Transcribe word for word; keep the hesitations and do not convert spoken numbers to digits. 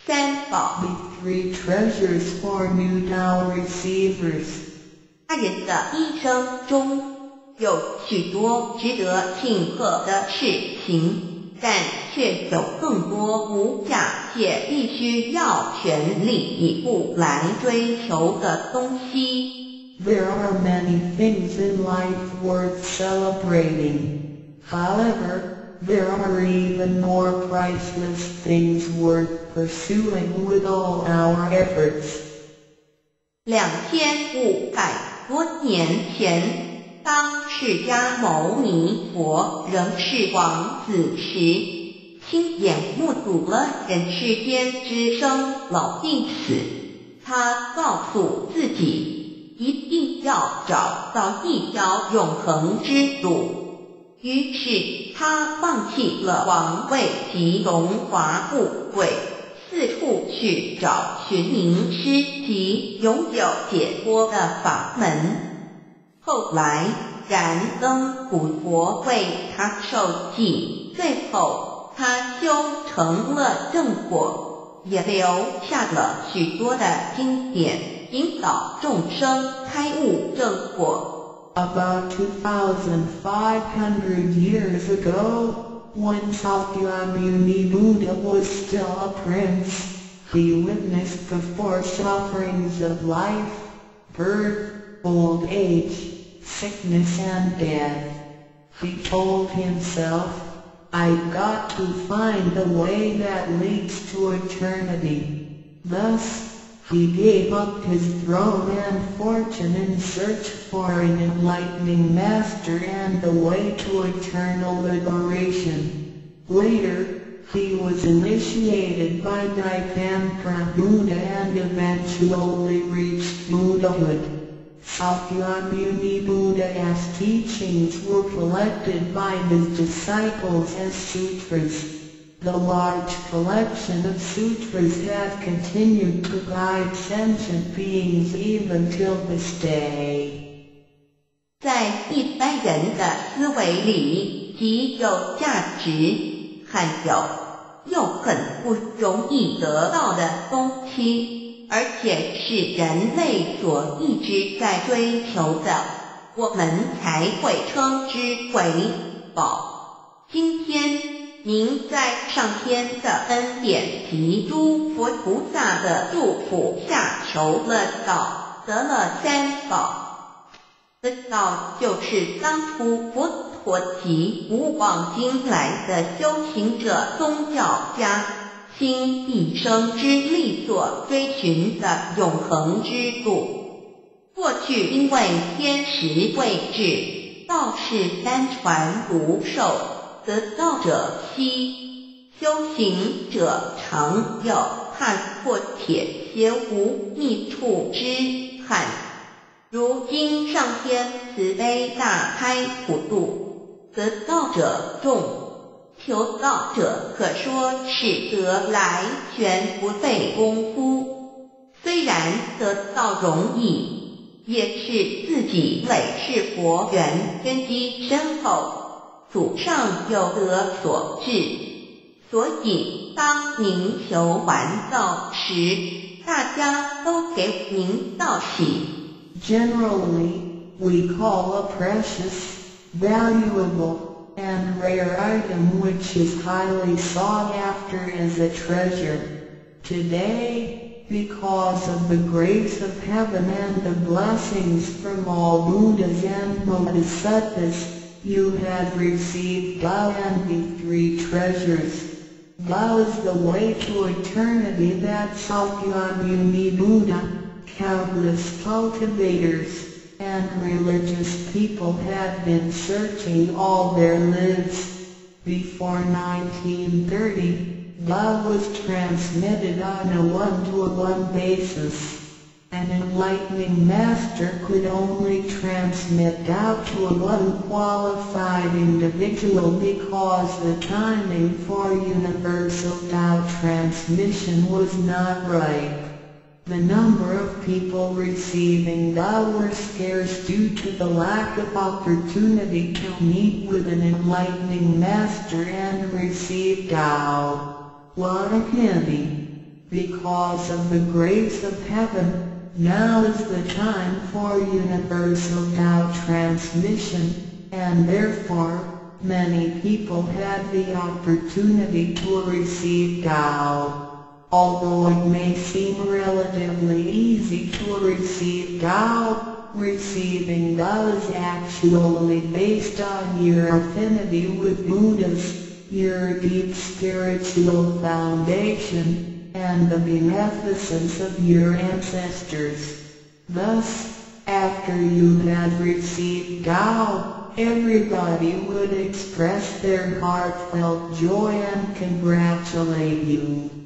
三宝 The three treasures for new Tao receivers. 他人的一生中有许多值得庆贺的事情，但却有更多无价且必须要全力以赴来追求的东西。 There are many things in life worth celebrating. However, there are even more priceless things worth pursuing with all our efforts. 两千五百多年前，当释迦牟尼佛仍是王子时，亲眼目睹了人世间之生老病死。他告诉自己，一定要找到一条永恒之路。于是他放弃了王位及荣华富贵，四处去找寻名师及拥有解脱的法门。后来燃灯古佛为他受记，最后他修成了正果，也留下了许多的经典，引导众生开悟正果。 About two thousand five hundred years ago, when Sakyamuni Buddha was still a prince, he witnessed the four sufferings of life: birth, old age, sickness and death. He told himself, "I've got to find the way that leads to eternity." Thus, he gave up his throne and fortune in search for an enlightening master and the way to eternal liberation. Later, he was initiated by Daipantra Buddha and eventually reached Buddhahood. Sakyamuni Buddha's teachings were collected by his disciples as sutras. The large collection of sutras have continued to guide sentient beings even till this day. 在一般人的思维里，极有价值、罕有又很不容易得到的东西，而且是人类所一直在追求的，我们才会称之为宝。今天您在上天的恩典及诸佛菩萨的祝福下求了道，得了三宝。得道就是当初佛陀及古往今来的修行者、宗教家倾一生之力所追寻的永恒之路。过去因为天时未至，道是单传独授，得道者稀，修行者常有踏破铁鞋无觅处之憾。如今上天慈悲大开普渡，得道者众，求道者可说是得来全不费功夫。虽然得道容易，也是自己累世佛缘根基深厚，祖上有德所致。所以当您求完道时，大家都给您道喜。 Generally, we call a precious, valuable, and rare item which is highly sought after as a treasure. Today, because of the grace of heaven and the blessings from all Buddhas and Bodhisattvas, you have received Tao and the three treasures. Tao is the way to eternity that Sakyamuni Buddha, countless cultivators, and religious people have been searching all their lives. Before nineteen thirty, Tao was transmitted on a one-to-one basis. An enlightening master could only transmit Tao to a unqualified individual because the timing for universal Tao transmission was not ripe. The number of people receiving Tao were scarce due to the lack of opportunity to meet with an enlightening master and receive Tao. What a pity! Because of the grace of heaven, now is the time for universal Tao transmission, and therefore, many people had the opportunity to receive Tao. Although it may seem relatively easy to receive Tao, receiving Tao is actually based on your affinity with Buddhas, your deep spiritual foundation, and the beneficence of your ancestors. Thus, after you had received Tao, everybody would express their heartfelt joy and congratulate you.